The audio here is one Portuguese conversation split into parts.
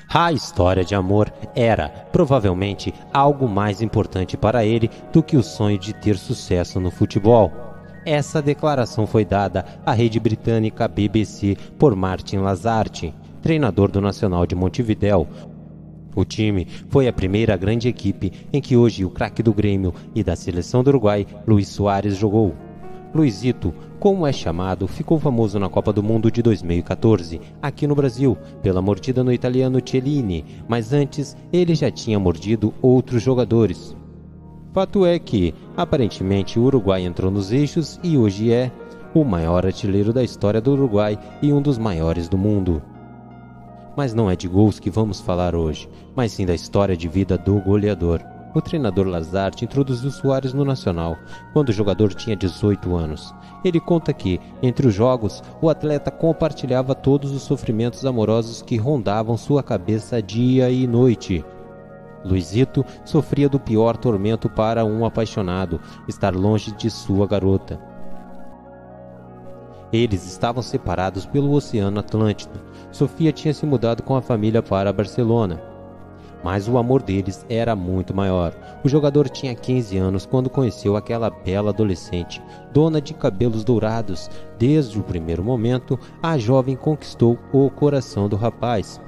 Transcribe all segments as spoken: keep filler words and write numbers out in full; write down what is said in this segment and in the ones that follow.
A história de amor era, provavelmente, algo mais importante para ele do que o sonho de ter sucesso no futebol. Essa declaração foi dada à rede britânica B B C por Martin Lazarte, treinador do Nacional de Montevidéu. O time foi a primeira grande equipe em que hoje o craque do Grêmio e da seleção do Uruguai, Luis Soares, jogou. Luizito, como é chamado, ficou famoso na Copa do Mundo de dois mil e quatorze, aqui no Brasil, pela mordida no italiano Chiellini, mas antes ele já tinha mordido outros jogadores. Fato é que, aparentemente, o Uruguai entrou nos eixos e hoje é o maior artilheiro da história do Uruguai e um dos maiores do mundo. Mas não é de gols que vamos falar hoje, mas sim da história de vida do goleador. O treinador Lazarte introduziu Soares no Nacional, quando o jogador tinha dezoito anos. Ele conta que, entre os jogos, o atleta compartilhava todos os sofrimentos amorosos que rondavam sua cabeça dia e noite. Luizito sofria do pior tormento para um apaixonado, estar longe de sua garota. Eles estavam separados pelo Oceano Atlântico. Sofia tinha se mudado com a família para Barcelona. Mas o amor deles era muito maior. O jogador tinha quinze anos quando conheceu aquela bela adolescente, dona de cabelos dourados. Desde o primeiro momento, a jovem conquistou o coração do rapaz.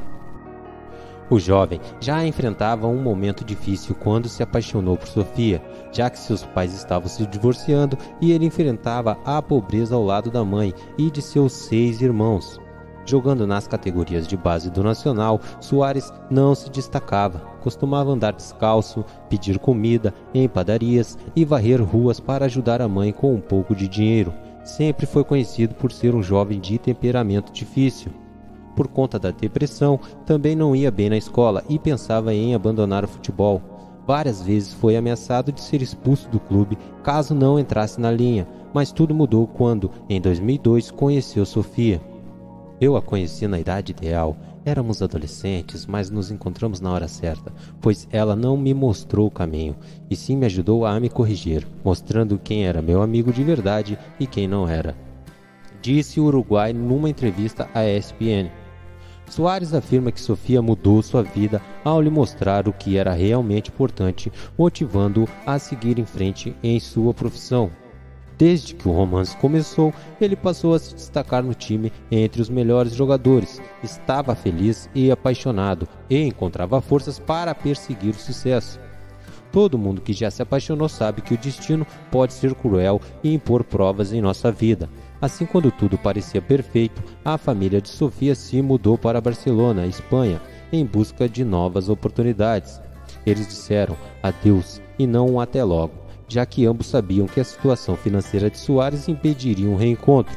O jovem já enfrentava um momento difícil quando se apaixonou por Sofia, já que seus pais estavam se divorciando e ele enfrentava a pobreza ao lado da mãe e de seus seis irmãos. Jogando nas categorias de base do Nacional, Soares não se destacava. Costumava andar descalço, pedir comida em padarias e varrer ruas para ajudar a mãe com um pouco de dinheiro. Sempre foi conhecido por ser um jovem de temperamento difícil. Por conta da depressão, também não ia bem na escola e pensava em abandonar o futebol. Várias vezes foi ameaçado de ser expulso do clube caso não entrasse na linha, mas tudo mudou quando, em dois mil e dois, conheceu Sofia. Eu a conheci na idade ideal. Éramos adolescentes, mas nos encontramos na hora certa, pois ela não me mostrou o caminho, e sim me ajudou a me corrigir, mostrando quem era meu amigo de verdade e quem não era. Disse o Uruguai numa entrevista à E S P N. Soares afirma que Sofia mudou sua vida ao lhe mostrar o que era realmente importante, motivando-o a seguir em frente em sua profissão. Desde que o romance começou, ele passou a se destacar no time entre os melhores jogadores. Estava feliz e apaixonado e encontrava forças para perseguir o sucesso. Todo mundo que já se apaixonou sabe que o destino pode ser cruel e impor provas em nossa vida. Assim, quando tudo parecia perfeito, a família de Sofia se mudou para Barcelona, Espanha, em busca de novas oportunidades. Eles disseram adeus e não um até logo, já que ambos sabiam que a situação financeira de Soares impediria um reencontro.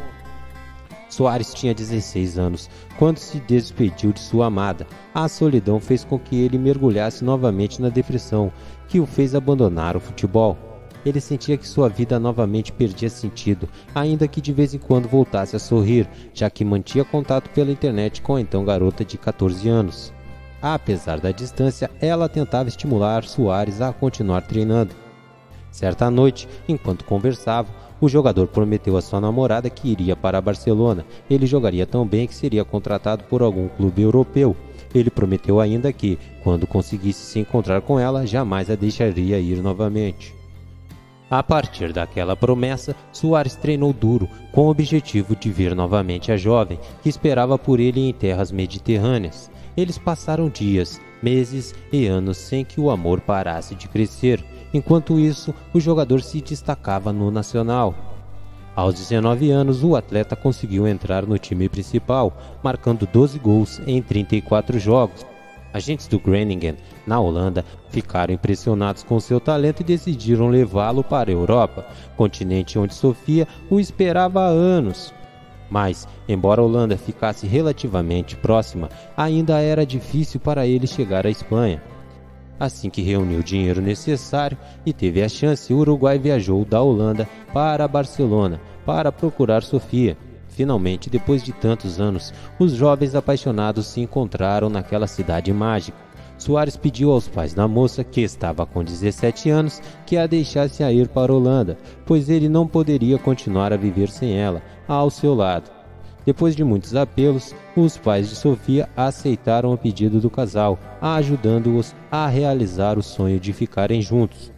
Soares tinha dezesseis anos quando se despediu de sua amada. A solidão fez com que ele mergulhasse novamente na depressão, que o fez abandonar o futebol. Ele sentia que sua vida novamente perdia sentido, ainda que de vez em quando voltasse a sorrir, já que mantinha contato pela internet com a então garota de quatorze anos. Apesar da distância, ela tentava estimular Soares a continuar treinando. Certa noite, enquanto conversavam, o jogador prometeu à sua namorada que iria para Barcelona. Ele jogaria tão bem que seria contratado por algum clube europeu. Ele prometeu ainda que, quando conseguisse se encontrar com ela, jamais a deixaria ir novamente. A partir daquela promessa, Soares treinou duro, com o objetivo de ver novamente a jovem, que esperava por ele em terras mediterrâneas. Eles passaram dias, meses e anos sem que o amor parasse de crescer. Enquanto isso, o jogador se destacava no Nacional. Aos dezenove anos, o atleta conseguiu entrar no time principal, marcando doze gols em trinta e quatro jogos. Agentes do Groningen, na Holanda, ficaram impressionados com seu talento e decidiram levá-lo para a Europa, continente onde Sofia o esperava há anos. Mas, embora a Holanda ficasse relativamente próxima, ainda era difícil para ele chegar à Espanha. Assim que reuniu o dinheiro necessário e teve a chance, o Uruguai viajou da Holanda para Barcelona para procurar Sofia. Finalmente, depois de tantos anos, os jovens apaixonados se encontraram naquela cidade mágica. Soares pediu aos pais da moça, que estava com dezessete anos, que a deixasse a ir para a Holanda, pois ele não poderia continuar a viver sem ela ao seu lado. Depois de muitos apelos, os pais de Sofia aceitaram o pedido do casal, ajudando-os a realizar o sonho de ficarem juntos.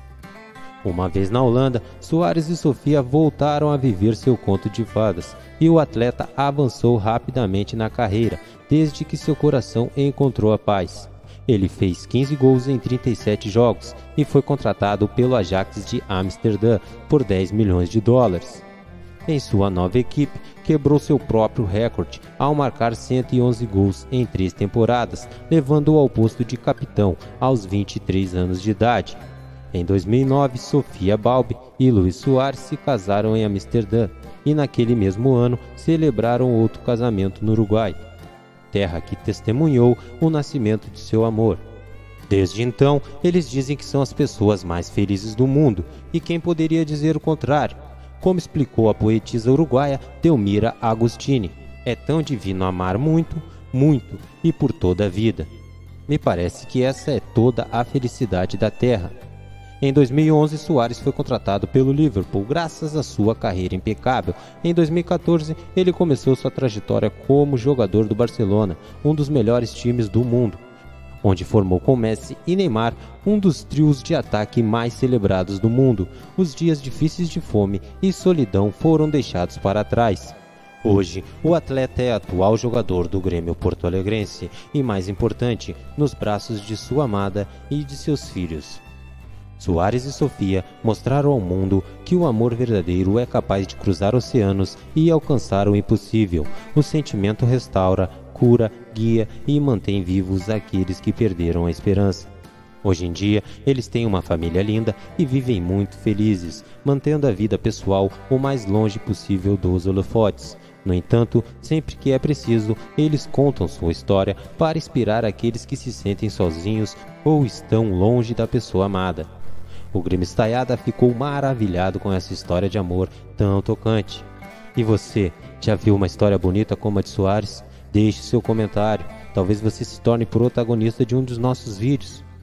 Uma vez na Holanda, Soares e Sofia voltaram a viver seu conto de fadas, e o atleta avançou rapidamente na carreira, desde que seu coração encontrou a paz. Ele fez quinze gols em trinta e sete jogos e foi contratado pelo Ajax de Amsterdã por dez milhões de dólares. Em sua nova equipe, quebrou seu próprio recorde ao marcar cento e onze gols em três temporadas, levando-o ao posto de capitão aos vinte e três anos de idade. Em dois mil e nove, Sofia Balbi e Luís Soares se casaram em Amsterdã e naquele mesmo ano celebraram outro casamento no Uruguai, terra que testemunhou o nascimento de seu amor. Desde então, eles dizem que são as pessoas mais felizes do mundo, e quem poderia dizer o contrário? Como explicou a poetisa uruguaia Delmira Agostini, é tão divino amar muito, muito e por toda a vida. Me parece que essa é toda a felicidade da terra. Em dois mil e onze, Soares foi contratado pelo Liverpool graças à sua carreira impecável. Em dois mil e quatorze, ele começou sua trajetória como jogador do Barcelona, um dos melhores times do mundo, onde formou com Messi e Neymar um dos trios de ataque mais celebrados do mundo. Os dias difíceis de fome e solidão foram deixados para trás. Hoje, o atleta é atual jogador do Grêmio Porto-Alegrense e, mais importante, nos braços de sua amada e de seus filhos. Soares e Sofia mostraram ao mundo que o amor verdadeiro é capaz de cruzar oceanos e alcançar o impossível. O sentimento restaura, cura, guia e mantém vivos aqueles que perderam a esperança. Hoje em dia, eles têm uma família linda e vivem muito felizes, mantendo a vida pessoal o mais longe possível dos holofotes. No entanto, sempre que é preciso, eles contam sua história para inspirar aqueles que se sentem sozinhos ou estão longe da pessoa amada. O Grêmio Estaiada ficou maravilhado com essa história de amor tão tocante. E você, já viu uma história bonita como a de Soares? Deixe seu comentário, talvez você se torne protagonista de um dos nossos vídeos.